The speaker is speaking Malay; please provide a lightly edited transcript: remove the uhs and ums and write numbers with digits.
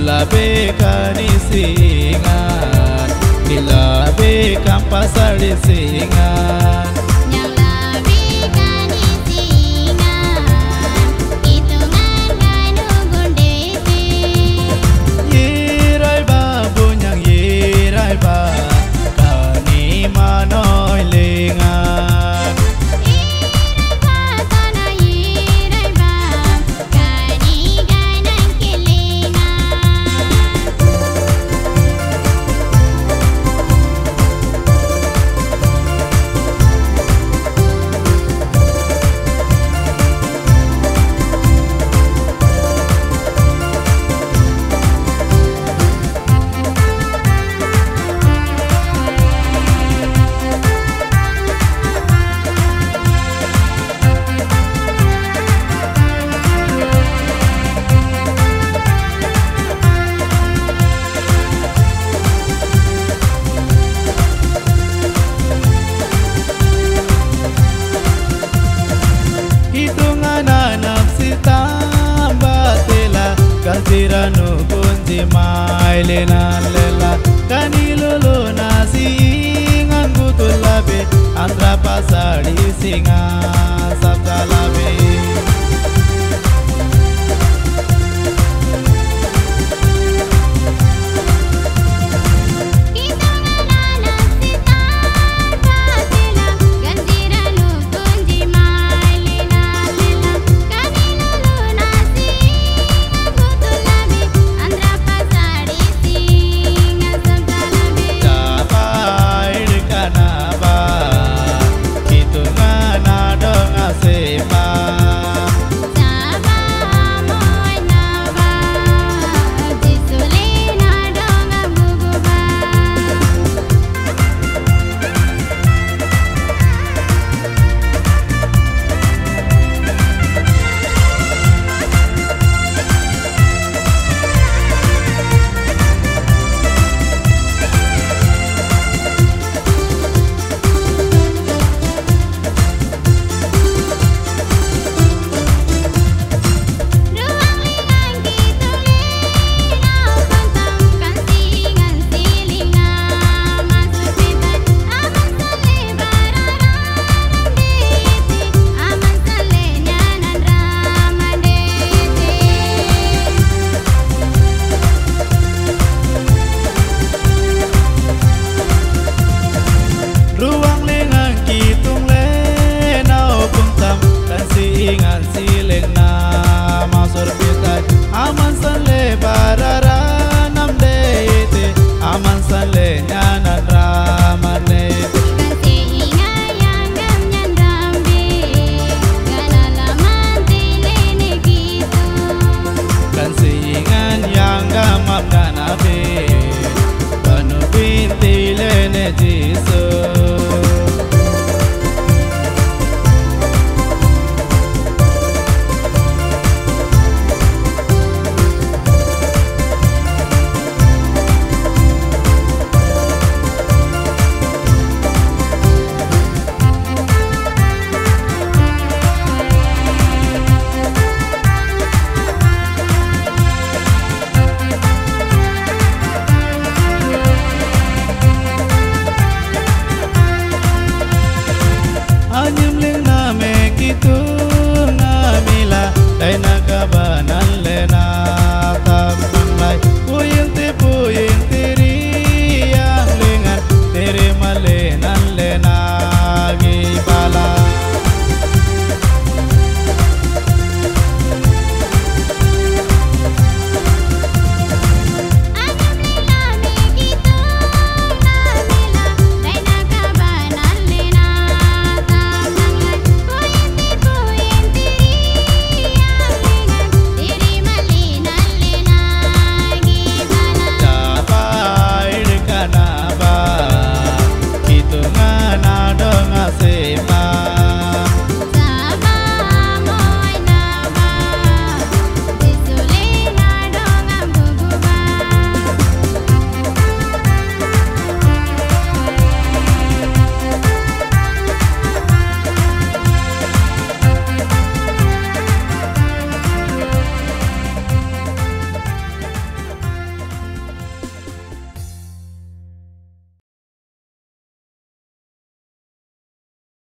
labe kanisingan, dilabe kampasar disingan. Yang labe kanisingan, hitungan kanu gundete. Yirai ba bunyang yirai ba, kani manoy lingan. Kaltiranu kunci mailenan lela kanilulu nasi ingan gutul labe andra pasadi singa sabda labe. Ingan sileng na masur pitai aman sanle barara nam deite aman sanle nyanan ramane. Kasi ingan yang gam nyan rambe ganalaman tilene gitu. Kasi ingan yang gamap ganabe panupin tilene jisu. Anyam ling na me kitu ngamila dai na